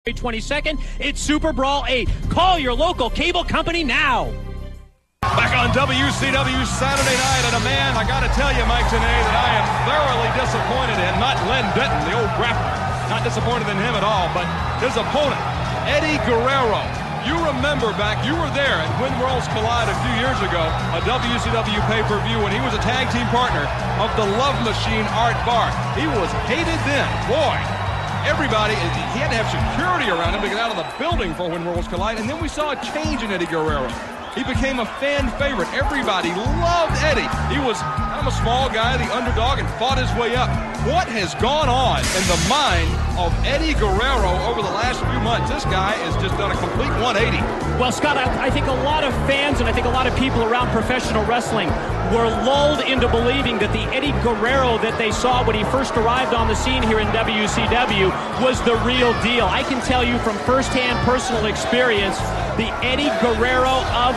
22nd, it's Super Brawl 8. Call your local cable company now. Back on WCW Saturday night, and a man, I got to tell you, Mike, today that I am thoroughly disappointed in. Not Len Denton, the old grappler. Not disappointed in him at all, but his opponent, Eddie Guerrero. You remember back, you were there at When Worlds Collide a few years ago, a WCW pay-per-view, when he was a tag team partner of the Love Machine, Art Barr. He was hated then. Boy, everybody, he had to have security around him to get out of the building for When Worlds Collide, and then we saw a change in Eddie Guerrero. He became a fan favorite. Everybody loved Eddie. He was kind of a small guy, the underdog, and fought his way up. What has gone on in the mind of Eddie Guerrero over the last few months? This guy has just done a complete 180. Well, Scott, I think a lot of fans and I think a lot of people around professional wrestling were lulled into believing that the Eddie Guerrero that they saw when he first arrived on the scene here in WCW was the real deal. I can tell you from firsthand personal experience, the Eddie Guerrero of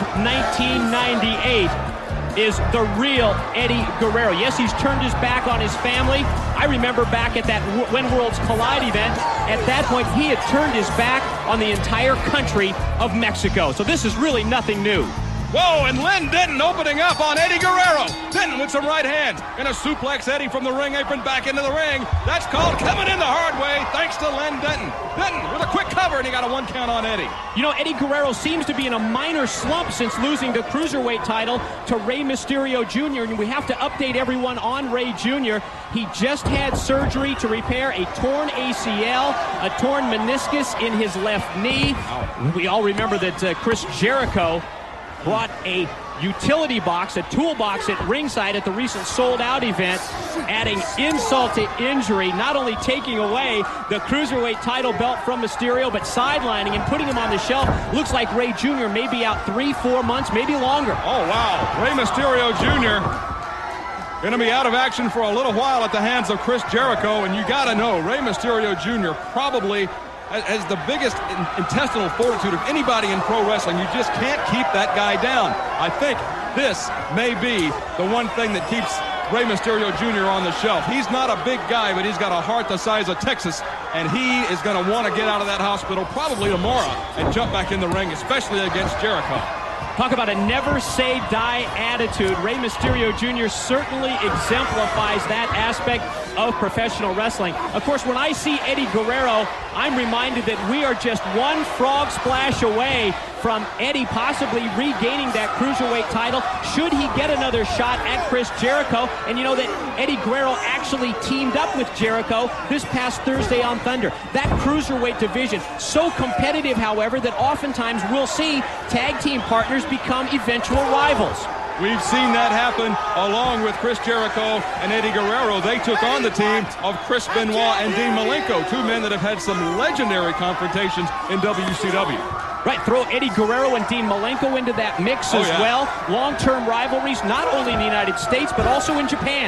1998 is the real Eddie Guerrero. Yes, he's turned his back on his family. I remember back at that When Worlds Collide event, at that point he had turned his back on the entire country of Mexico. So this is really nothing new. Whoa, and Len Denton opening up on Eddie Guerrero. Denton with some right hands. Gonna suplex Eddie from the ring apron back into the ring. That's called coming in the hard way, thanks to Len Denton. Denton with a quick cover, and he got a 1 count on Eddie. You know, Eddie Guerrero seems to be in a minor slump since losing the Cruiserweight title to Rey Mysterio Jr., and we have to update everyone on Rey Jr. He just had surgery to repair a torn ACL, a torn meniscus in his left knee. We all remember that Chris Jericho brought a utility box, a toolbox at ringside at the recent sold-out event, adding insult to injury, not only taking away the Cruiserweight title belt from Mysterio, but sidelining and putting him on the shelf. Looks like Rey Jr. may be out 3-4 months, maybe longer. Oh, wow. Rey Mysterio Jr. going to be out of action for a little while at the hands of Chris Jericho, and you got to know, Rey Mysterio Jr. probably has the biggest intestinal fortitude of anybody in pro wrestling. You just can't keep that guy down. I think this may be the one thing that keeps Rey Mysterio Jr. on the shelf. He's not a big guy, but he's got a heart the size of Texas, and he is going to want to get out of that hospital probably tomorrow and jump back in the ring, especially against Jericho. Talk about a never-say-die attitude. Rey Mysterio Jr. certainly exemplifies that aspect of professional wrestling. Of course, when I see Eddie Guerrero, I'm reminded that we are just one frog splash away from Eddie possibly regaining that Cruiserweight title should he get another shot at Chris Jericho. And you know that Eddie Guerrero actually teamed up with Jericho this past Thursday on Thunder. That Cruiserweight division, so competitive, however, that oftentimes we'll see tag team partners become eventual rivals. We've seen that happen along with Chris Jericho and Eddie Guerrero. They took on the team of Chris Benoit and Dean Malenko, two men that have had some legendary confrontations in WCW. Right, throw Eddie Guerrero and Dean Malenko into that mix as well. Long-term rivalries, not only in the United States, but also in Japan.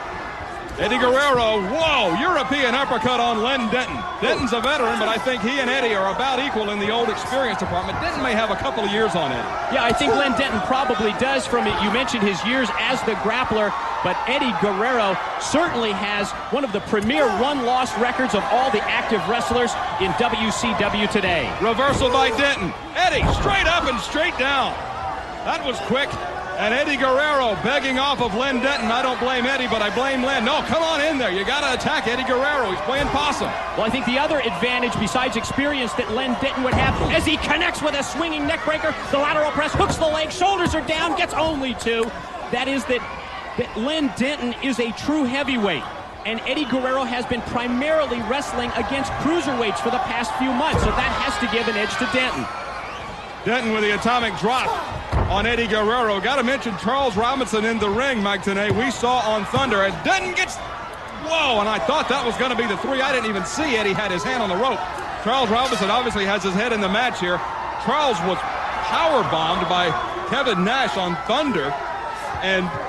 Eddie Guerrero, whoa, European uppercut on Len Denton. Denton's a veteran, but I think he and Eddie are about equal in the old experience department. Denton may have a couple of years on Eddie. Yeah, I think Len Denton probably does from it. You mentioned his years as the grappler, but Eddie Guerrero certainly has one of the premier one-loss records of all the active wrestlers in WCW today. Reversal by Denton. Eddie, straight up and straight down. That was quick. And Eddie Guerrero begging off of Len Denton. I don't blame Eddie, but I blame Len. No, come on in there. You got to attack Eddie Guerrero. He's playing possum. Well, I think the other advantage besides experience that Len Denton would have as he connects with a swinging neck breaker, the lateral press, hooks the leg, shoulders are down, gets only two. That is that Len Denton is a true heavyweight. And Eddie Guerrero has been primarily wrestling against cruiserweights for the past few months, so that has to give an edge to Denton. Denton with the atomic drop on Eddie Guerrero. Got to mention Charles Robinson in the ring, Mike, today. We saw on Thunder as Denton gets, whoa, and I thought that was going to be the three. I didn't even see Eddie had his hand on the rope. Charles Robinson obviously has his head in the match here. Charles was power bombed by Kevin Nash on Thunder, and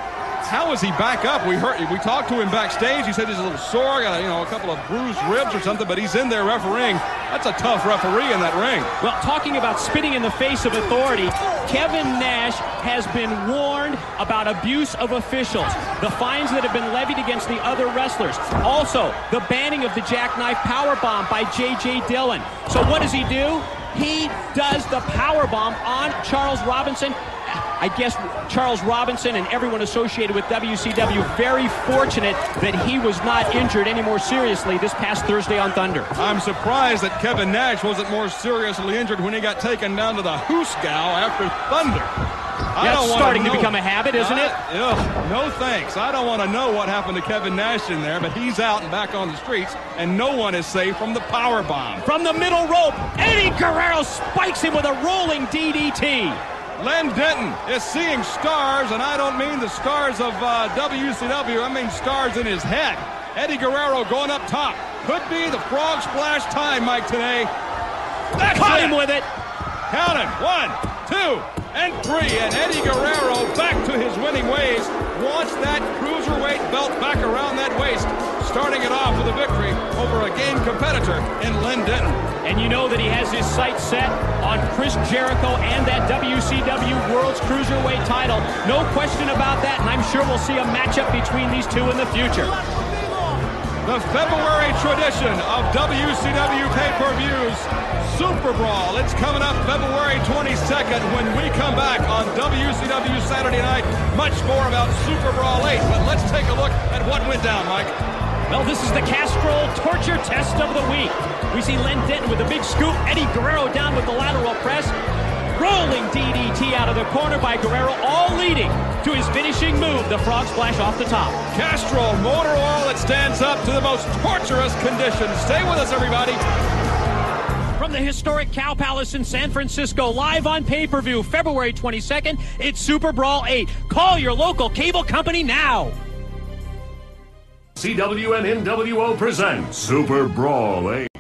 How is he back up? We talked to him backstage. He said he's a little sore, got a couple of bruised ribs or something, but he's in there refereeing. That's a tough referee in that ring. Well, talking about spitting in the face of authority, Kevin Nash has been warned about abuse of officials, the fines that have been levied against the other wrestlers, also the banning of the jackknife powerbomb by J.J. Dillon. So what does he do? He does the powerbomb on Charles Robinson. I guess Charles Robinson and everyone associated with WCW very fortunate that he was not injured any more seriously this past Thursday on Thunder. I'm surprised that Kevin Nash wasn't more seriously injured when he got taken down to the Hoosgow after Thunder. That's starting to become a habit, isn't it? No thanks. I don't want to know what happened to Kevin Nash in there, but he's out and back on the streets, and no one is safe from the power bomb. From the middle rope, Eddie Guerrero spikes him with a rolling DDT. Len Denton is seeing stars, and I don't mean the stars of WCW. I mean stars in his head. Eddie Guerrero going up top. Could be the frog splash time, Mike, today. That's Caught him with it. Count it. 1, 2, and 3. And Eddie Guerrero back to his winning ways. Wants that cruiserweight belt back around that waist. Starting it off with a victory over a game competitor in Len Denton. And you know that he has his sights set on Chris Jericho and that WCW World's Cruiserweight title. No question about that, and I'm sure we'll see a matchup between these two in the future. The February tradition of WCW pay-per-views, Super Brawl. It's coming up February 22nd when we come back on WCW Saturday night. Much more about Super Brawl 8, but let's take a look at what went down, Mike. Well, this is the Castrol torture test of the week. We see Len Denton with a big scoop, Eddie Guerrero down with the lateral press, rolling DDT out of the corner by Guerrero, all leading to his finishing move, the frog splash off the top. Castrol motor oil that stands up to the most torturous conditions. Stay with us, everybody. From the historic Cow Palace in San Francisco, live on pay-per-view, February 22nd, it's Super Brawl 8. Call your local cable company now. CW and NWO present Super Brawl 8.